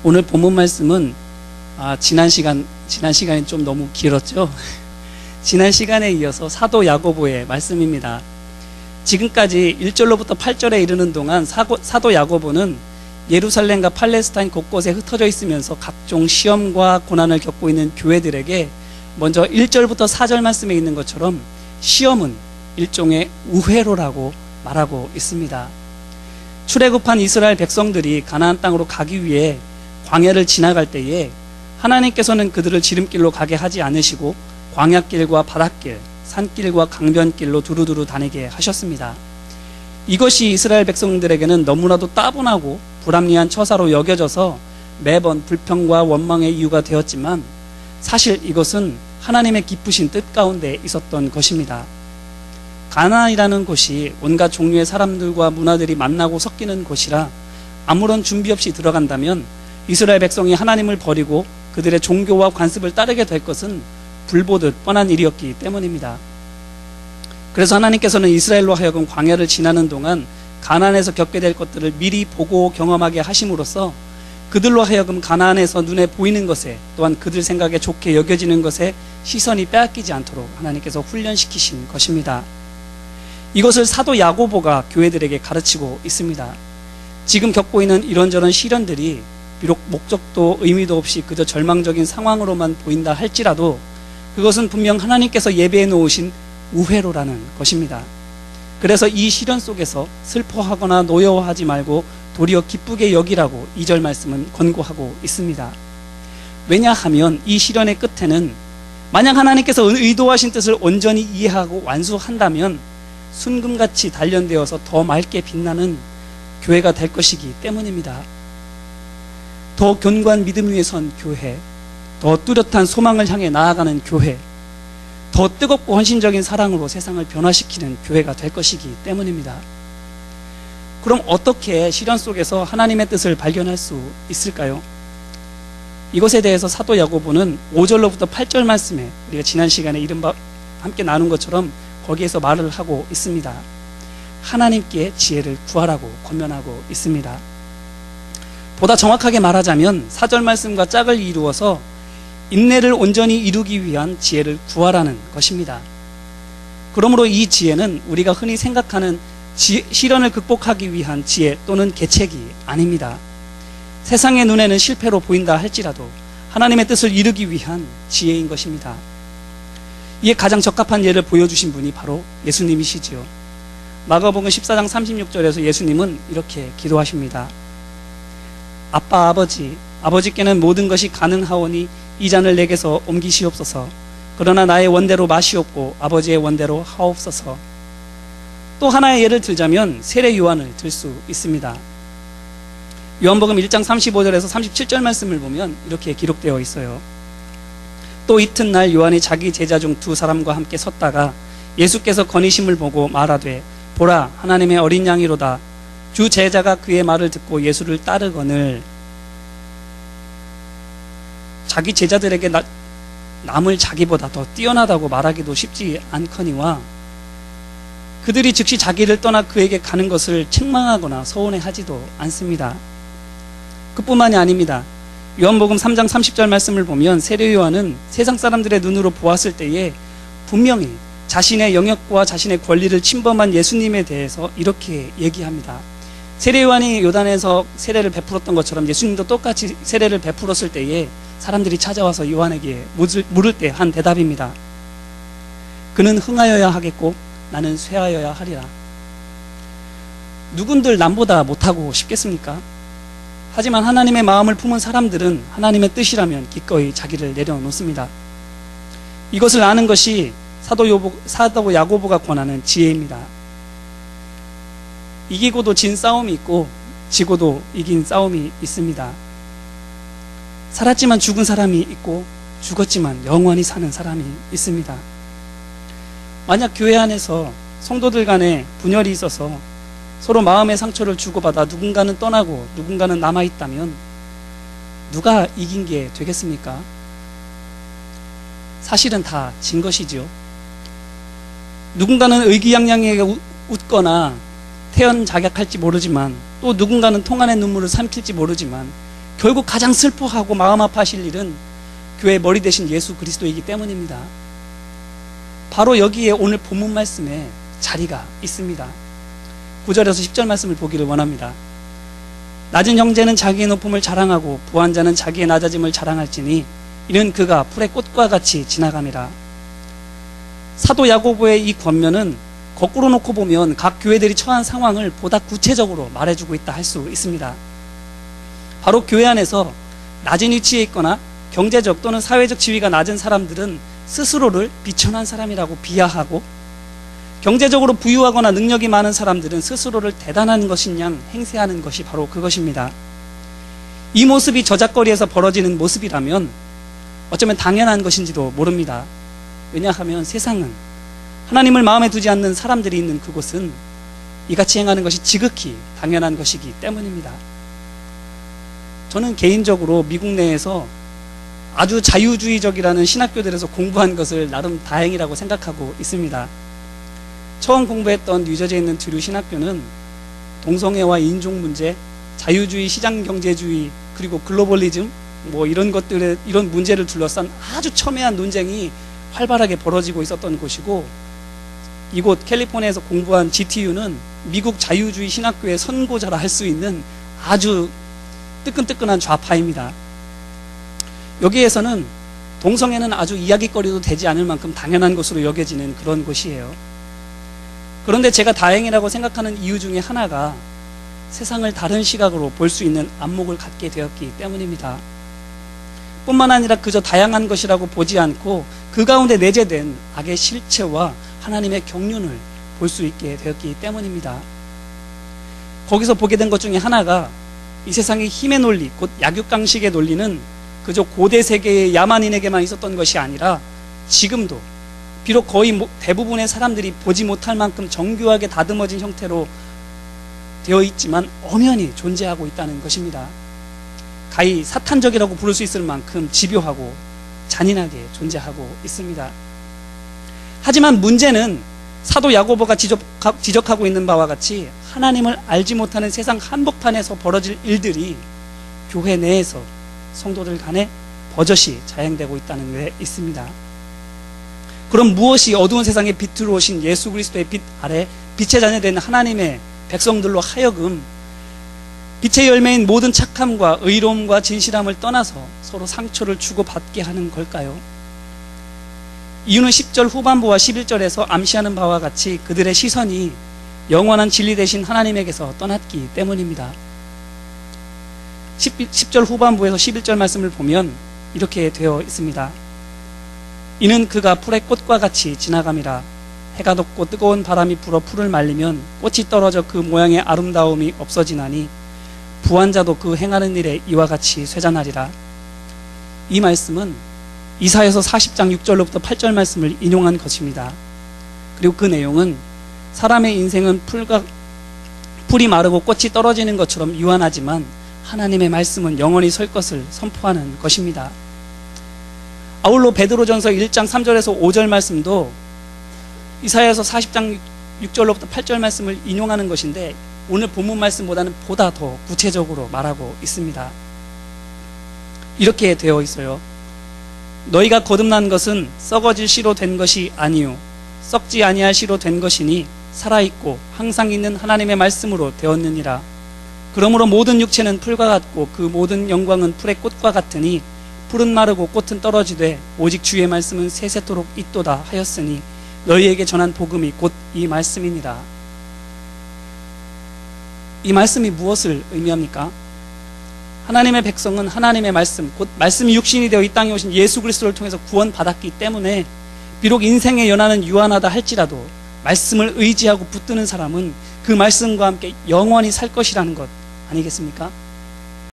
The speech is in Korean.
오늘 본문 말씀은 지난 시간이 좀 너무 길었죠. 지난 시간에 이어서 사도 야고보의 말씀입니다. 지금까지 1절로부터 8절에 이르는 동안 사도 야고보는 예루살렘과 팔레스타인 곳곳에 흩어져 있으면서 각종 시험과 고난을 겪고 있는 교회들에게 먼저 1절부터 4절 말씀에 있는 것처럼 시험은 일종의 우회로라고 말하고 있습니다. 출애굽한 이스라엘 백성들이 가나안 땅으로 가기 위해 광야를 지나갈 때에 하나님께서는 그들을 지름길로 가게 하지 않으시고 광야길과 바닷길, 산길과 강변길로 두루두루 다니게 하셨습니다. 이것이 이스라엘 백성들에게는 너무나도 따분하고 불합리한 처사로 여겨져서 매번 불평과 원망의 이유가 되었지만 사실 이것은 하나님의 기쁘신 뜻 가운데 있었던 것입니다. 가나안이라는 곳이 온갖 종류의 사람들과 문화들이 만나고 섞이는 곳이라 아무런 준비 없이 들어간다면 이스라엘 백성이 하나님을 버리고 그들의 종교와 관습을 따르게 될 것은 불보듯 뻔한 일이었기 때문입니다. 그래서 하나님께서는 이스라엘로 하여금 광야를 지나는 동안 가나안에서 겪게 될 것들을 미리 보고 경험하게 하심으로써 그들로 하여금 가나안에서 눈에 보이는 것에 또한 그들 생각에 좋게 여겨지는 것에 시선이 빼앗기지 않도록 하나님께서 훈련시키신 것입니다. 이것을 사도 야고보가 교회들에게 가르치고 있습니다. 지금 겪고 있는 이런저런 시련들이 비록 목적도 의미도 없이 그저 절망적인 상황으로만 보인다 할지라도 그것은 분명 하나님께서 예배해 놓으신 우회로라는 것입니다. 그래서 이 시련 속에서 슬퍼하거나 노여워하지 말고 도리어 기쁘게 여기라고 2절 말씀은 권고하고 있습니다. 왜냐하면 이 시련의 끝에는 만약 하나님께서 의도하신 뜻을 온전히 이해하고 완수한다면 순금같이 단련되어서 더 맑게 빛나는 교회가 될 것이기 때문입니다. 더 견고한 믿음 위에 선 교회, 더 뚜렷한 소망을 향해 나아가는 교회, 더 뜨겁고 헌신적인 사랑으로 세상을 변화시키는 교회가 될 것이기 때문입니다. 그럼 어떻게 시련 속에서 하나님의 뜻을 발견할 수 있을까요? 이것에 대해서 사도 야고보는 5절로부터 8절 말씀에 우리가 지난 시간에 이른바 함께 나눈 것처럼 거기에서 말을 하고 있습니다. 하나님께 지혜를 구하라고 권면하고 있습니다. 보다 정확하게 말하자면 4절 말씀과 짝을 이루어서 인내를 온전히 이루기 위한 지혜를 구하라는 것입니다. 그러므로 이 지혜는 우리가 흔히 생각하는 시련을 극복하기 위한 지혜 또는 계책이 아닙니다. 세상의 눈에는 실패로 보인다 할지라도 하나님의 뜻을 이루기 위한 지혜인 것입니다. 이에 가장 적합한 예를 보여주신 분이 바로 예수님이시지요. 마가복음 14장 36절에서 예수님은 이렇게 기도하십니다. 아빠 아버지께는 모든 것이 가능하오니 이 잔을 내게서 옮기시옵소서. 그러나 나의 원대로 마시옵고 아버지의 원대로 하옵소서. 또 하나의 예를 들자면 세례 요한을 들 수 있습니다. 요한복음 1장 35절에서 37절 말씀을 보면 이렇게 기록되어 있어요. 또 이튿날 요한이 자기 제자 중 두 사람과 함께 섰다가 예수께서 거니심을 보고 말하되 보라 하나님의 어린 양이로다. 주 제자가 그의 말을 듣고 예수를 따르거늘. 자기 제자들에게 남을 자기보다 더 뛰어나다고 말하기도 쉽지 않거니와 그들이 즉시 자기를 떠나 그에게 가는 것을 책망하거나 서운해하지도 않습니다. 그뿐만이 아닙니다. 요한복음 3장 30절 말씀을 보면 세례 요한은 세상 사람들의 눈으로 보았을 때에 분명히 자신의 영역과 자신의 권리를 침범한 예수님에 대해서 이렇게 얘기합니다. 세례 요한이 요단에서 세례를 베풀었던 것처럼 예수님도 똑같이 세례를 베풀었을 때에 사람들이 찾아와서 요한에게 물을 때 한 대답입니다. 그는 흥하여야 하겠고 나는 쇠하여야 하리라. 누군들 남보다 못하고 싶겠습니까? 하지만 하나님의 마음을 품은 사람들은 하나님의 뜻이라면 기꺼이 자기를 내려놓습니다. 이것을 아는 것이 사도 야고보가 권하는 지혜입니다. 이기고도 진 싸움이 있고 지고도 이긴 싸움이 있습니다. 살았지만 죽은 사람이 있고 죽었지만 영원히 사는 사람이 있습니다. 만약 교회 안에서 성도들 간에 분열이 있어서 서로 마음의 상처를 주고받아 누군가는 떠나고 누군가는 남아있다면 누가 이긴 게 되겠습니까? 사실은 다 진 것이지요. 누군가는 의기양양하게 웃거나 태연자격할지 모르지만 또 누군가는 통안의 눈물을 삼킬지 모르지만 결국 가장 슬퍼하고 마음 아파하실 일은 교회의 머리 대신 예수 그리스도이기 때문입니다. 바로 여기에 오늘 본문 말씀에 자리가 있습니다. 9절에서 10절 말씀을 보기를 원합니다. 낮은 형제는 자기의 높음을 자랑하고 부한 자는 자기의 낮아짐을 자랑할지니 이는 그가 풀의 꽃과 같이 지나감이라. 사도 야고보의 이 권면은 거꾸로 놓고 보면 각 교회들이 처한 상황을 보다 구체적으로 말해주고 있다 할 수 있습니다. 바로 교회 안에서 낮은 위치에 있거나 경제적 또는 사회적 지위가 낮은 사람들은 스스로를 비천한 사람이라고 비하하고, 경제적으로 부유하거나 능력이 많은 사람들은 스스로를 대단한 것인 양 행세하는 것이 바로 그것입니다. 이 모습이 저작거리에서 벌어지는 모습이라면 어쩌면 당연한 것인지도 모릅니다. 왜냐하면 세상은, 하나님을 마음에 두지 않는 사람들이 있는 그곳은 이같이 행하는 것이 지극히 당연한 것이기 때문입니다. 저는 개인적으로 미국 내에서 아주 자유주의적이라는 신학교들에서 공부한 것을 나름 다행이라고 생각하고 있습니다. 처음 공부했던 뉴저지에 있는 드류 신학교는 동성애와 인종 문제, 자유주의, 시장경제주의, 그리고 글로벌리즘, 이런 것들의, 이런 문제를 둘러싼 아주 첨예한 논쟁이 활발하게 벌어지고 있었던 곳이고, 이곳 캘리포니아에서 공부한 GTU는 미국 자유주의 신학교의 선고자라 할 수 있는 아주 뜨끈뜨끈한 좌파입니다. 여기에서는 동성애는 아주 이야기거리도 되지 않을 만큼 당연한 것으로 여겨지는 그런 곳이에요. 그런데 제가 다행이라고 생각하는 이유 중에 하나가 세상을 다른 시각으로 볼 수 있는 안목을 갖게 되었기 때문입니다. 뿐만 아니라 그저 다양한 것이라고 보지 않고 그 가운데 내재된 악의 실체와 하나님의 경륜을 볼 수 있게 되었기 때문입니다. 거기서 보게 된 것 중에 하나가 이 세상의 힘의 논리, 곧 약육강식의 논리는 그저 고대 세계의 야만인에게만 있었던 것이 아니라 지금도 비록 거의 대부분의 사람들이 보지 못할 만큼 정교하게 다듬어진 형태로 되어 있지만 엄연히 존재하고 있다는 것입니다. 가히 사탄적이라고 부를 수 있을 만큼 집요하고 잔인하게 존재하고 있습니다. 하지만 문제는 사도 야고보가 지적하고 있는 바와 같이 하나님을 알지 못하는 세상 한복판에서 벌어질 일들이 교회 내에서 성도들 간에 버젓이 자행되고 있다는 데 있습니다. 그럼 무엇이 어두운 세상에 빛으로 오신 예수 그리스도의 빛 아래 빛의 자녀된 하나님의 백성들로 하여금 빛의 열매인 모든 착함과 의로움과 진실함을 떠나서 서로 상처를 주고받게 하는 걸까요? 이유는 10절 후반부와 11절에서 암시하는 바와 같이 그들의 시선이 영원한 진리 되신 하나님에게서 떠났기 때문입니다. 10절 후반부에서 11절 말씀을 보면 이렇게 되어 있습니다. 이는 그가 풀의 꽃과 같이 지나감이라. 해가 돋고 뜨거운 바람이 불어 풀을 말리면 꽃이 떨어져 그 모양의 아름다움이 없어지나니 부한 자도 그 행하는 일에 이와 같이 쇠잔하리라. 이 말씀은 이사야서 40장 6절로부터 8절 말씀을 인용한 것입니다. 그리고 그 내용은 사람의 인생은 풀이 마르고 꽃이 떨어지는 것처럼 유한하지만 하나님의 말씀은 영원히 설 것을 선포하는 것입니다. 아울러 베드로전서 1장 3절에서 5절 말씀도 이사야서 40장 6절로부터 8절 말씀을 인용하는 것인데 오늘 본문 말씀보다는 보다 더 구체적으로 말하고 있습니다. 이렇게 되어 있어요. 너희가 거듭난 것은 썩어질 씨로 된 것이 아니요 썩지 아니할 씨로 된 것이니 살아있고 항상 있는 하나님의 말씀으로 되었느니라. 그러므로 모든 육체는 풀과 같고 그 모든 영광은 풀의 꽃과 같으니 풀은 마르고 꽃은 떨어지되 오직 주의 말씀은 세세토록 있도다 하였으니 너희에게 전한 복음이 곧 이 말씀이니라. 이 말씀이 무엇을 의미합니까? 하나님의 백성은 하나님의 말씀, 곧 말씀이 육신이 되어 이 땅에 오신 예수 그리스도를 통해서 구원받았기 때문에 비록 인생의 연한은 유한하다 할지라도 말씀을 의지하고 붙드는 사람은 그 말씀과 함께 영원히 살 것이라는 것 아니겠습니까?